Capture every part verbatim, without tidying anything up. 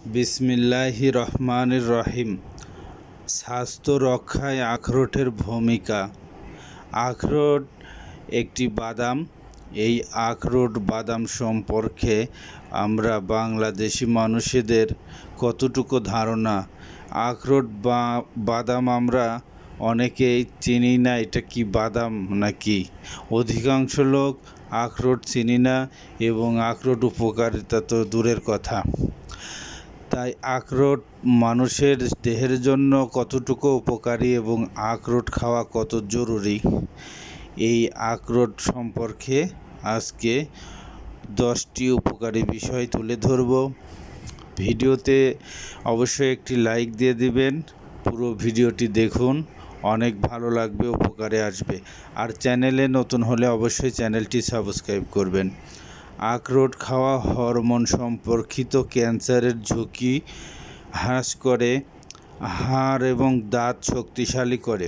বিসমিল্লাহির রহমানির রহিম। স্বাস্থ্য রক্ষায় আখরোটের ভূমিকা। আখরোট একটি বাদাম। এই আখরোট বাদাম সম্পর্কে আমরা বাংলাদেশি মানুষদের কতটুকু ধারণা? আখরোট বা বাদাম আমরা অনেকেই চিনি না এটা কি বাদাম নাকি। অধিকাংশ লোক আখরোট চিনি না এবং আখরোট উপকারিতা তো দূরের কথা। তাই আখরোট মানুষের দেহের জন্য কতটুকু উপকারী এবং আখরোট খাওয়া কত জরুরি, এই আখরোট সম্পর্কে আজকে দশটি উপকারী বিষয় তুলে ধরব। ভিডিওতে অবশ্যই একটি লাইক দিয়ে দিবেন, পুরো ভিডিওটি দেখুন, অনেক ভালো লাগবে, উপকারে আসবে। আর চ্যানেলে নতুন হলে অবশ্যই চ্যানেলটি সাবস্ক্রাইব করবেন। আখরোট খাওয়া হরমোন সম্পর্কিত ক্যান্সারের ঝুঁকি হ্রাস করে, হাড় এবং দাঁত শক্তিশালী করে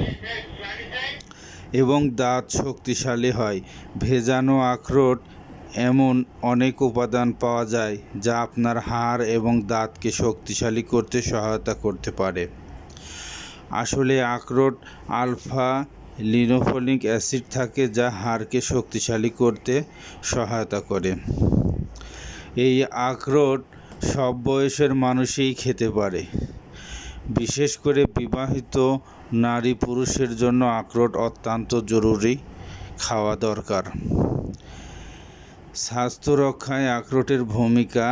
এবং দাঁত শক্তিশালী হয়। ভেজানো আখরোট এমন অনেক উপাদান পাওয়া যায় যা আপনার হাড় এবং দাঁতকে শক্তিশালী করতে সহায়তা করতে পারে। আসলে আখরোট আলফা লিনোফোলিক অ্যাসিড থাকে যা হাড়কে শক্তিশালী করতে সহায়তা করে। এই আখরোট সব বয়সের মানুষই খেতে পারে, বিশেষ করে বিবাহিত নারী পুরুষের জন্য আখরোট অত্যন্ত জরুরি খাওয়া দরকার। স্বাস্থ্য রক্ষায় আখরোটের ভূমিকা।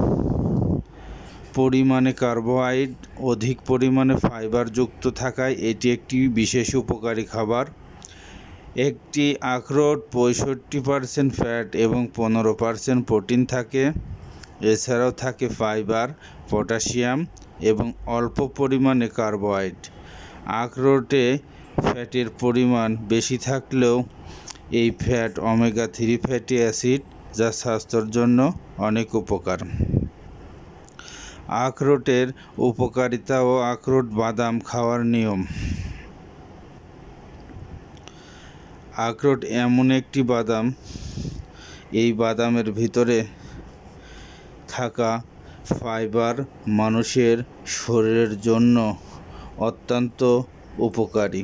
পরিমাণে কার্বোহাইড্রেট, অধিক পরিমাণে ফাইবার যুক্ত থাকায় এটি একটি বিশেষ উপকারী খাবার। একটি আখরোট পঁয়ষট্টি পার্সেন্ট ফ্যাট এবং পনেরো পার্সেন্ট প্রোটিন থাকে। এছাড়াও থাকে ফাইবার, পটাশিয়াম এবং অল্প পরিমাণে কার্বোহাইড্রেট। আখরোটে ফ্যাটের পরিমাণ বেশি থাকলেও এই fat omega three fatty acid যা স্বাস্থ্যের জন্য অনেক উপকার। আখরোটের উপকারিতা ও আখরোট বাদাম খাওয়ার নিয়ম। আখরোট এমন একটি বাদাম, এই বাদামের ভিতরে থাকা ফাইবার মানুষের শরীরের জন্য অত্যন্ত উপকারী।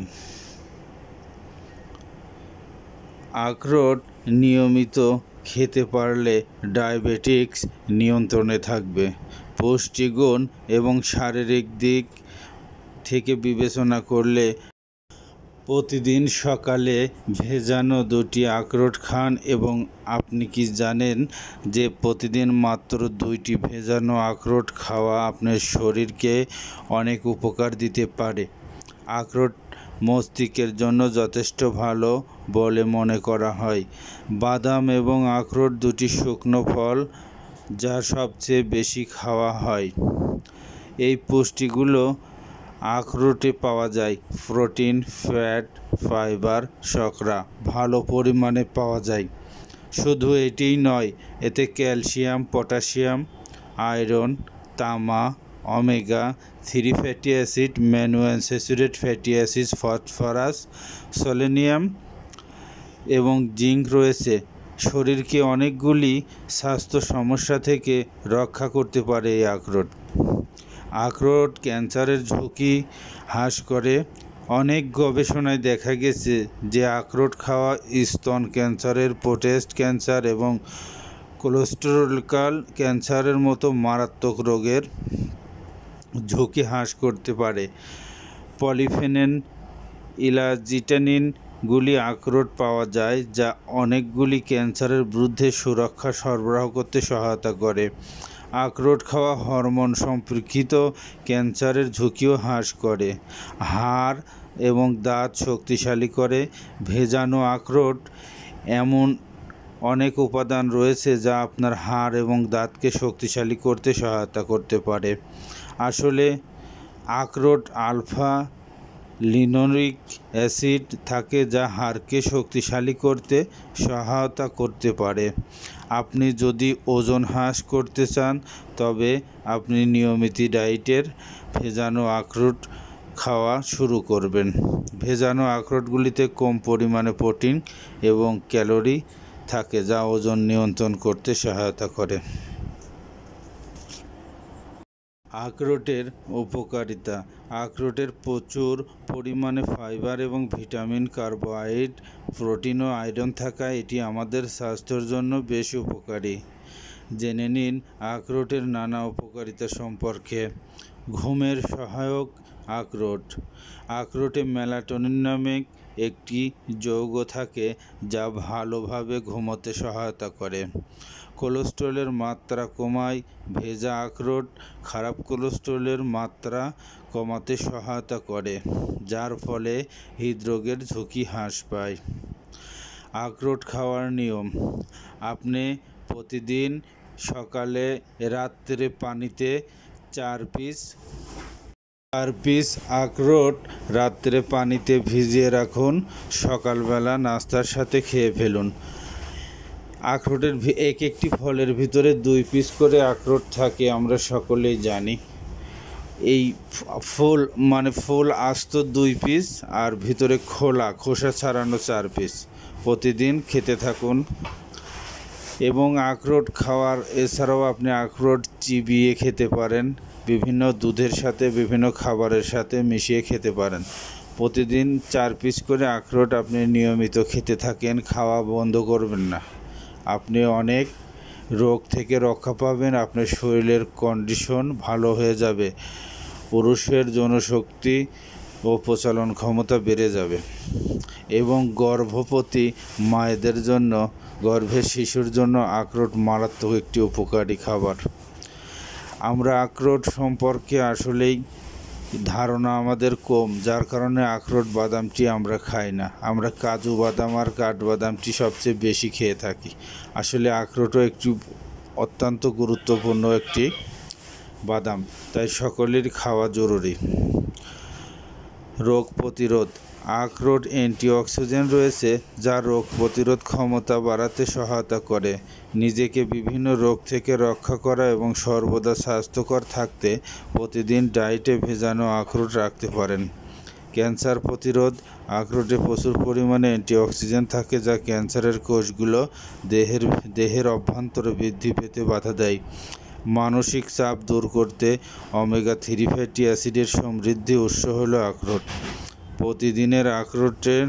আখরোট নিয়মিত খেতে পারলে ডায়াবেটিস নিয়ন্ত্রণে থাকবে। পুষ্টিগুণ এবং শারীরিক দিক থেকে বিবেচনা করলে প্রতিদিন সকালে ভেজানো দুটি আখরোট খান। এবং আপনি কি জানেন যে প্রতিদিন মাত্র দুইটি ভেজানো আখরোট খাওয়া আপনার শরীরকে অনেক উপকার দিতে পারে। আখরোট মস্তিষ্কের জন্য যথেষ্ট ভালো বলে মনে করা হয়। বাদাম এবং আখরোট দুটি শুকনো ফল যা সবচেয়ে বেশি খাওয়া হয়। এই পুষ্টিগুলো আখরোটে পাওয়া যায়। প্রোটিন, ফ্যাট, ফাইবার, শর্করা ভালো পরিমাণে পাওয়া যায়। শুধু এটিই নয়, এতে ক্যালসিয়াম, পটাশিয়াম, আয়রন, তামা, omega three fatty acid, monounsaturated fatty acid, phosphorus, selenium এবং জিঙ্ক রয়েছে। শরীরকে অনেকগুলি স্বাস্থ্য সমস্যা থেকে রক্ষা করতে পারে এই আখরোট। আখরোট ক্যান্সারের ঝুঁকি হ্রাস করে। অনেক গবেষণায় দেখা গেছে যে আখরোট খাওয়া স্তন ক্যান্সারের, প্রোস্টেট ক্যান্সার এবং কোলোরেক্টাল ক্যান্সারের মতো মারাত্মক রোগের ঝুঁকি হ্রাস করতে পারে। পলিফেনল, ইলাজিটানিন গুলি আখরোট পাওয়া যায় যা অনেকগুলি ক্যান্সারের বিরুদ্ধে সুরক্ষা সরবরাহ করতে সহায়তা করে। আখরোট খাওয়া হরমোন সম্পর্কিত ক্যান্সারের ঝুঁকিও হ্রাস করে। হাড় এবং দাঁত শক্তিশালী করে। ভেজানো আখরোট এমন অনেক উপাদান রয়েছে যা আপনার হাড় এবং দাঁতকে শক্তিশালী করতে সহায়তা করতে পারে। আসলে আখরোট আলফা লিনোলিক অ্যাসিড থাকে যা হাড়কে শক্তিশালী করতে সহায়তা করতে পারে। আপনি যদি ওজন হ্রাস করতে চান তবে আপনি নিয়মিত ডায়েটের ভেজানো আখরোট খাওয়া শুরু করবেন। ভেজানো আখরোটগুলিতে কম পরিমাণে প্রোটিন এবং ক্যালোরি থাকে যা ওজন নিয়ন্ত্রণ করতে সহায়তা করে। আখরোটের উপকারিতা। আখরোটের প্রচুর পরিমাণে ফাইবার এবং ভিটামিন, কার্বোহাইড্রেট, প্রোটিন ও আয়রন থাকায় এটি আমাদের স্বাস্থ্যের জন্য বেশ উপকারী। জেনে নিন আখরোটের নানা উপকারিতা সম্পর্কে। ঘুমের সহায়ক আখরোট। আখরোটে মেলাটোনিন নামক একটি যৌগ থাকে যা ভালোভাবে ঘুমোতে সহায়তা করে। কোলেস্টেরলের মাত্রা কমায়। ভেজা আখরোট খারাপ কোলেস্টেরলের মাত্রা কমাতে সহায়তা করে, যার ফলে হৃদরোগের ঝুঁকি হ্রাস পায়। আখরোট খাওয়ার নিয়ম। আপনি প্রতিদিন সকালে রাত্রে পানিতে চার পিস চার পিস আখরোট রাত্রে পানিতে ভিজিয়ে রাখুন, সকালবেলা নাস্তার সাথে খেয়ে ফেলুন। আখরোটের এক একটি ফলের ভিতরে দুই পিস করে আখরোট থাকে, আমরা সকলেই জানি। এই ফুল মানে ফুল আস্ত দুই পিস আর ভিতরে খোলা খোসা ছাড়ানো চার পিস প্রতিদিন খেতে থাকুন। এবং আখরোট খাওয়ার এছাড়াও আপনি আখরোট চিবিয়ে খেতে পারেন, বিভিন্ন দুধের সাথে বিভিন্ন খাবারের সাথে মিশিয়ে খেতে পারেন। প্রতিদিন চার পিস করে আখরোট আপনি নিয়মিত খেতে থাকেন, খাওয়া বন্ধ করবেন না। আপনি অনেক রোগ থেকে রক্ষা পাবেন, আপনার শরীরের কন্ডিশন ভালো হয়ে যাবে, পুরুষের জনশক্তি ও প্রচলন ক্ষমতা বেড়ে যাবে। এবং গর্ভবতী মায়েদের জন্য, গর্ভের শিশুর জন্য আখরোট মারাত্মক একটি উপকারী খাবার। আমরা আখরোট সম্পর্কে আসলেই ধারণা আমাদের কম, যার কারণে আখরোট বাদামটি আমরা খাই না। আমরা কাজু বাদাম আর কাঠবাদামটি সবচেয়ে বেশি খেয়ে থাকি। আসলে আখরোটও একটি অত্যন্ত গুরুত্বপূর্ণ একটি বাদাম, তাই সকলেরই খাওয়া জরুরি। রোগ প্রতিরোধ। আখরোট অ্যান্টিঅক্সিডেন্ট রয়েছে যা রোগ প্রতিরোধ ক্ষমতা বাড়াতে সহায়তা করে। নিজেকে বিভিন্ন রোগ থেকে রক্ষা করা এবং সর্বদা স্বাস্থ্যকর থাকতে প্রতিদিন ডায়েটে ভেজানো আখরোট রাখতে পারেন। ক্যান্সার প্রতিরোধ। আখরোটে প্রচুর পরিমাণে অ্যান্টিঅক্সিডেন্ট থাকে যা ক্যান্সারের কোষগুলো দেহের দেহের অভ্যন্তরে বৃদ্ধি পেতে বাধা দেয়। মানসিক চাপ দূর করতে ওমেগা থ্রি ফ্যাটি অ্যাসিডের সমৃদ্ধ উৎস হল আখরোট। প্রতিদিনের আখরোটের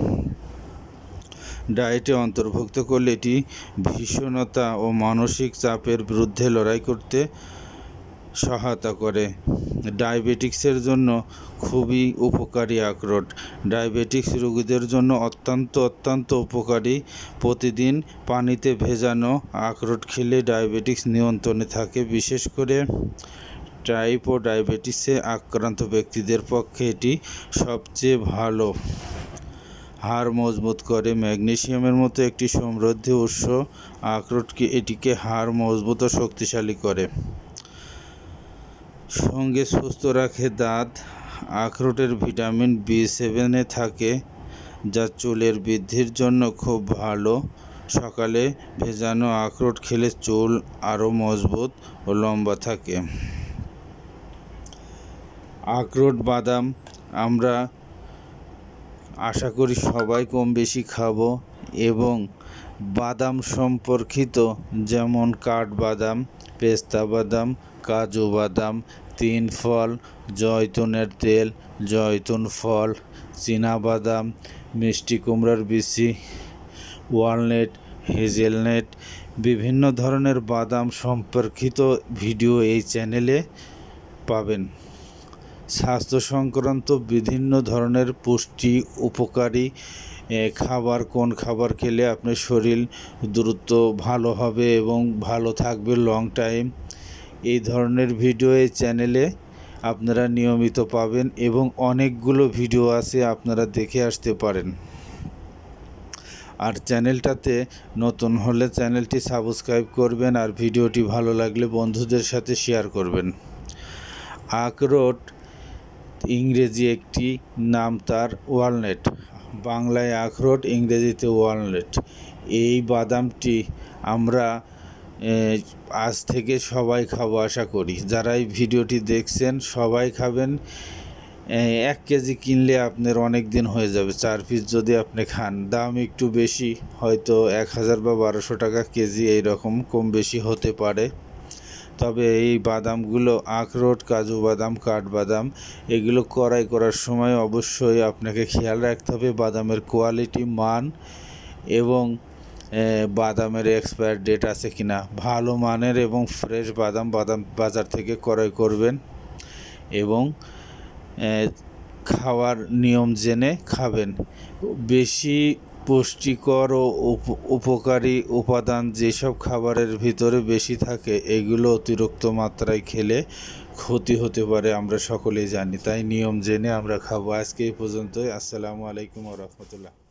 ডায়েটে অন্তর্ভুক্ত করলে এটি ভীষণতা ও মানসিক চাপের বিরুদ্ধে লড়াই করতে সহায়তা করে। ডায়াবেটিক্সের জন্য খুবই উপকারী আখরোট। ডায়াবেটিক্স রোগীদের জন্য অত্যন্ত অত্যন্ত উপকারী। প্রতিদিন পানিতে ভেজানো আখরোট খেলে ডায়াবেটিক্স নিয়ন্ত্রণে থাকে। বিশেষ করে টাইপ ও ডায়াবেটিসে আক্রান্ত ব্যক্তিদের পক্ষে এটি সবচেয়ে ভালো। হাড় মজবুত করে। ম্যাগনেসিয়ামের মতো একটি সমৃদ্ধ উৎস আখরোটকে এটিকে হাড় মজবুত ও শক্তিশালী করে। সঙ্গে সুস্থ রাখে দাঁত। আখরোটের ভিটামিন বি সেভেনে থাকে যা চুলের বৃদ্ধির জন্য খুব ভালো। সকালে ভেজানো আখরোট খেলে চুল আরও মজবুত ও লম্বা থাকে। আখরোট বাদাম আমরা আশা করি সবাই কম বেশি খাবো। এবং বাদাম সম্পর্কিত যেমন কাঠবাদাম, পেস্তা বাদাম, কাজু বাদাম, তিন ফল, জয়তুনের তেল, জয়তুন ফল, চীনা বাদাম, মিষ্টি কুমড়ার বিচি, ওয়ালনাট, হেজেলনাট, বিভিন্ন ধরনের বাদাম সম্পর্কিত ভিডিও এই চ্যানেলে পাবেন। স্বাস্থ্য সংক্রান্ত বিভিন্ন ধরনের পুষ্টি উপকারী খাবার, কোন খাবার খেলে আপনার শরীর দ্রুত ভালো হবে এবং ভালো থাকবে লং টাইম, এই ধরনের ভিডিও এই চ্যানেলে আপনারা নিয়মিত পাবেন। এবং অনেকগুলো ভিডিও আছে, আপনারা দেখে আসতে পারেন। আর চ্যানেলটাতে নতুন হলে চ্যানেলটি সাবস্ক্রাইব করবেন, আর ভিডিওটি ভালো লাগলে বন্ধুদের সাথে শেয়ার করবেন। আখরোট ইংরেজি একটি নাম তার ওয়ালনাট, বাংলায় আখরোট, ইংরেজিতে ওয়ালনাট। এই বাদামটি আমরা আজ থেকে সবাই খাবো আশা করি। যারা এই ভিডিওটি দেখছেন সবাই খাবেন। এক কেজি কিনলে আপনার অনেক দিন হয়ে যাবে। চার পিস যদি আপনি খান, দাম একটু বেশি, হয়তো এক হাজার বা বারোশো টাকা কেজি, এইরকম কম বেশি হতে পারে। তবে এই বাদামগুলো আখরোট, কাজু বাদাম, কাঠবাদাম এগুলো ক্রয় করার সময় অবশ্যই আপনাকে খেয়াল রাখতে হবে বাদামের কোয়ালিটি, মান এবং বাদামের এক্সপায়ার ডেট আছে কিনা। ভালো মানের এবং ফ্রেশ বাদাম বাদাম বাজার থেকে ক্রয় করবেন এবং খাওয়ার নিয়ম জেনে খাবেন। বেশি পুষ্টিকর ও উপকারী উপাদান যেসব খাবারের ভিতরে বেশি থাকে এগুলো অতিরিক্ত মাত্রায় খেলে ক্ষতি হতে পারে, আমরা সকলেই জানি। তাই নিয়ম জেনে আমরা খাবো। আজকে এই পর্যন্তই। আসসালামু আলাইকুম ওয়া রাহমাতুল্লাহ।